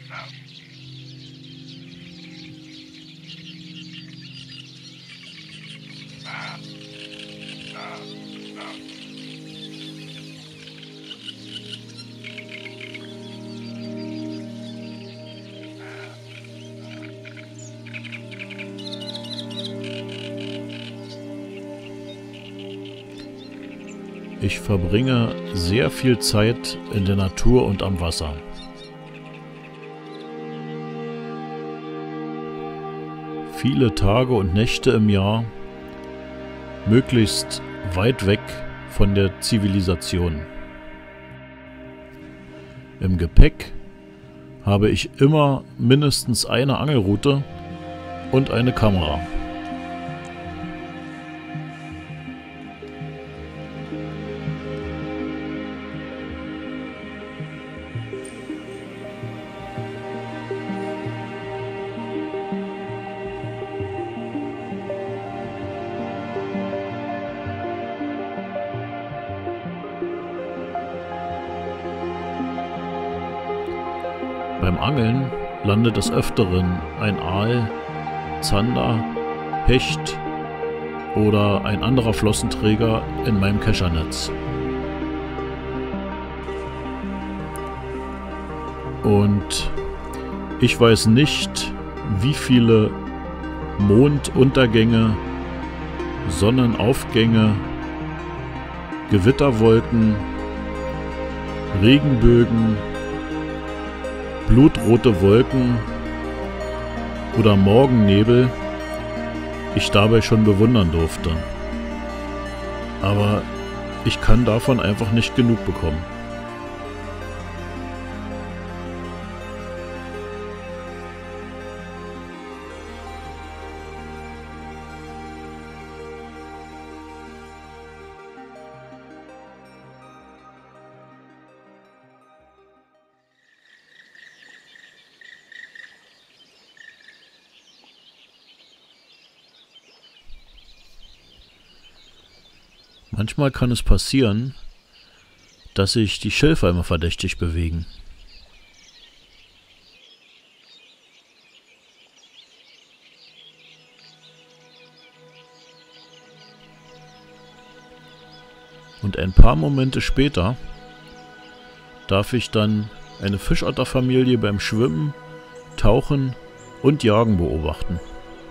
Ich verbringe sehr viel Zeit in der Natur und am Wasser. Viele Tage und Nächte im Jahr, möglichst weit weg von der Zivilisation. Im Gepäck habe ich immer mindestens eine Angelrute und eine Kamera. Beim Angeln landet des Öfteren ein Aal, Zander, Hecht oder ein anderer Flossenträger in meinem Keschernetz. Und ich weiß nicht, wie viele Monduntergänge, Sonnenaufgänge, Gewitterwolken, Regenbögen, blutrote Wolken oder Morgennebel ich dabei schon bewundern durfte. Aber ich kann davon einfach nicht genug bekommen. Manchmal kann es passieren, dass sich die Schilfhalme verdächtig bewegen. Und ein paar Momente später darf ich dann eine Fischotterfamilie beim Schwimmen, Tauchen und Jagen beobachten.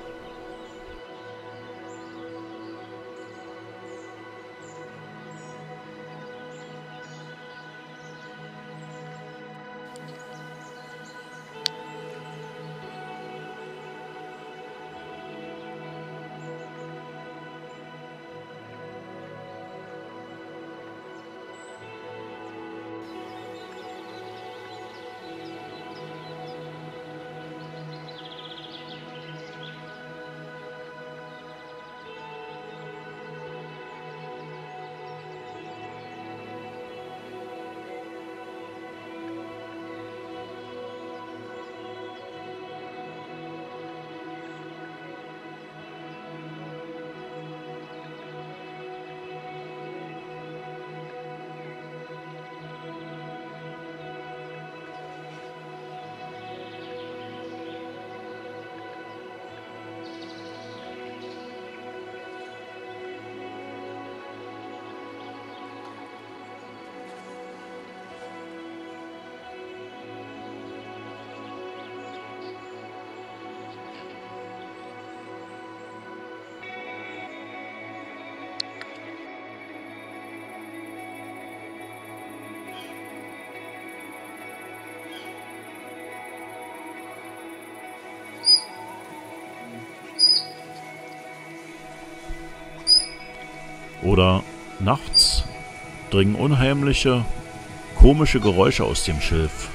Oder nachts dringen unheimliche, komische Geräusche aus dem Schilf.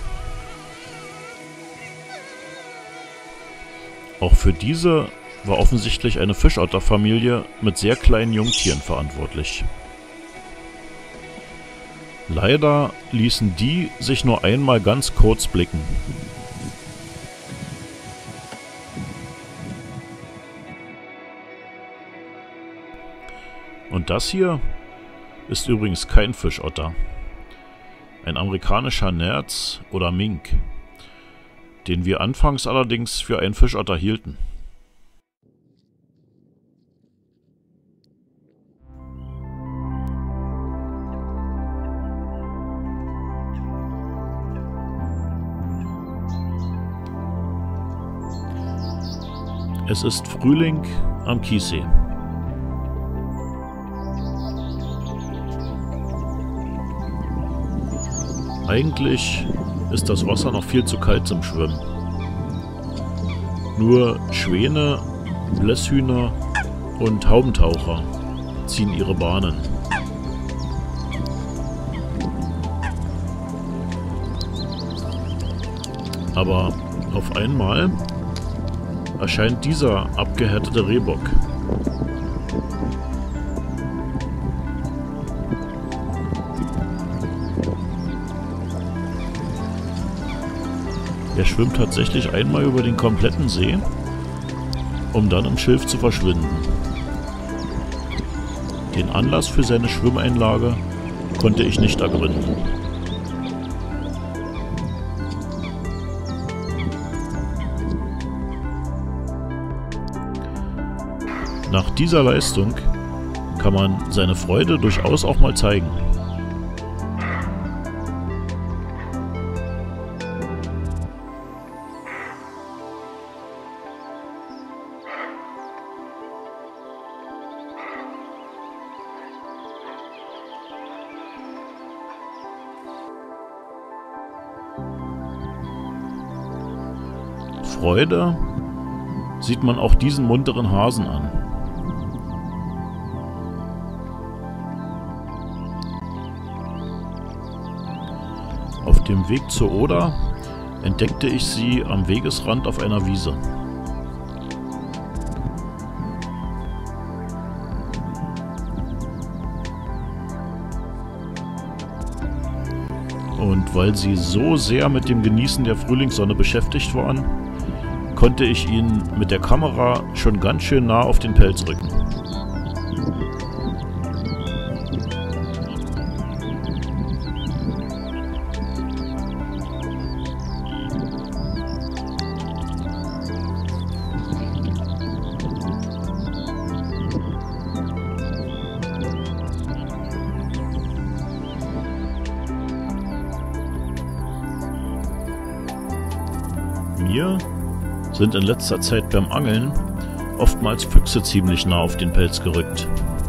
Auch für diese war offensichtlich eine Fischotterfamilie mit sehr kleinen Jungtieren verantwortlich. Leider ließen die sich nur einmal ganz kurz blicken. Und das hier ist übrigens kein Fischotter. Ein amerikanischer Nerz oder Mink. den wir anfangs allerdings für einen Fischotter hielten. Es ist Frühling am Chiemsee. Eigentlich ist das Wasser noch viel zu kalt zum Schwimmen. Nur Schwäne, Blässhühner und Haubentaucher ziehen ihre Bahnen. Aber auf einmal erscheint dieser abgehärtete Rehbock. Er schwimmt tatsächlich einmal über den kompletten See, um dann im Schilf zu verschwinden. Den Anlass für seine Schwimmeinlage konnte ich nicht ergründen. Nach dieser Leistung kann man seine Freude durchaus auch mal zeigen. Freude sieht man auch diesen munteren Hasen an. Auf dem Weg zur Oder entdeckte ich sie am Wegesrand auf einer Wiese. Und weil sie so sehr mit dem Genießen der Frühlingssonne beschäftigt waren, konnte ich ihn mit der Kamera schon ganz schön nah auf den Pelz rücken. Mir sind in letzter Zeit beim Angeln oftmals Füchse ziemlich nah auf den Pelz gerückt.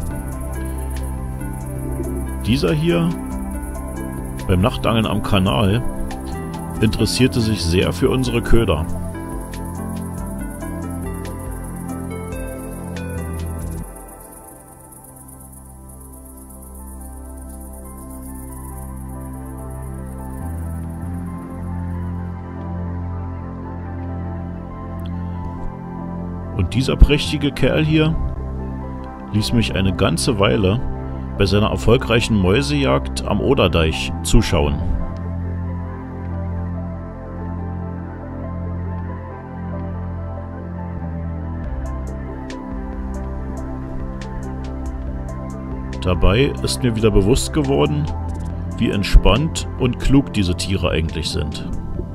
Dieser hier, beim Nachtangeln am Kanal, interessierte sich sehr für unsere Köder. Und dieser prächtige Kerl hier ließ mich eine ganze Weile bei seiner erfolgreichen Mäusejagd am Oderdeich zuschauen. Dabei ist mir wieder bewusst geworden, wie entspannt und klug diese Tiere eigentlich sind.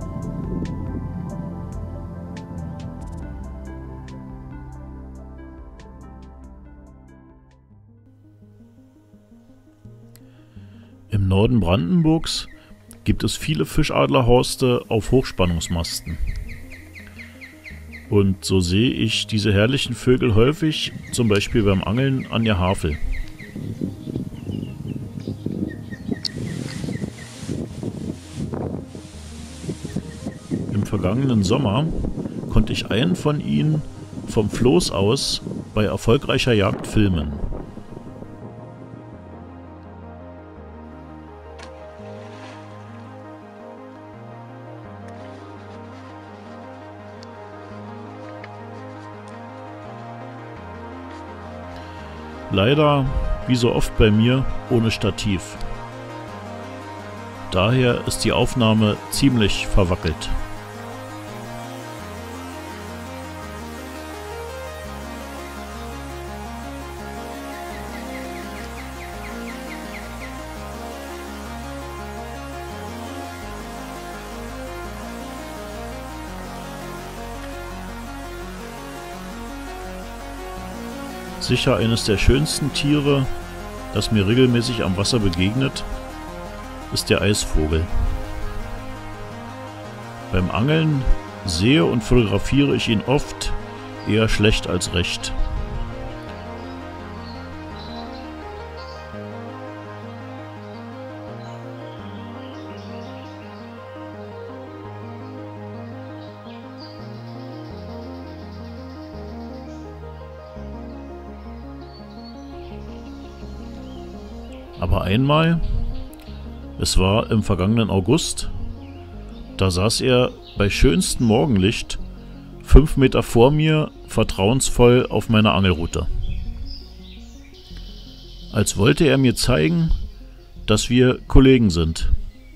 Im Norden Brandenburgs gibt es viele Fischadlerhorste auf Hochspannungsmasten. Und so sehe ich diese herrlichen Vögel häufig, zum Beispiel beim Angeln an der Havel. Im vergangenen Sommer konnte ich einen von ihnen vom Floß aus bei erfolgreicher Jagd filmen. Leider, wie so oft bei mir, ohne Stativ. Daher ist die Aufnahme ziemlich verwackelt. Sicher eines der schönsten Tiere, das mir regelmäßig am Wasser begegnet, ist der Eisvogel. Beim Angeln sehe und fotografiere ich ihn oft eher schlecht als recht. Aber einmal, es war im vergangenen August, da saß er bei schönstem Morgenlicht 5 Meter vor mir vertrauensvoll auf meiner Angelrute. Als wollte er mir zeigen, dass wir Kollegen sind.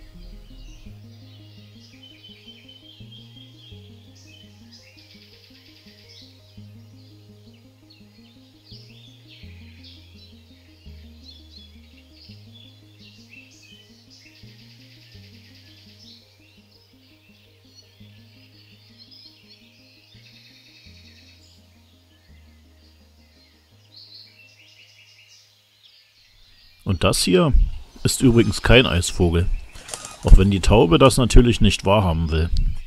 Und das hier ist übrigens kein Eisvogel, auch wenn die Taube das natürlich nicht wahrhaben will.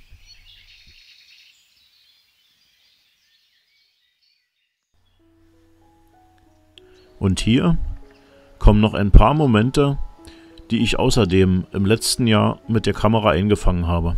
Und hier kommen noch ein paar Momente, die ich außerdem im letzten Jahr mit der Kamera eingefangen habe.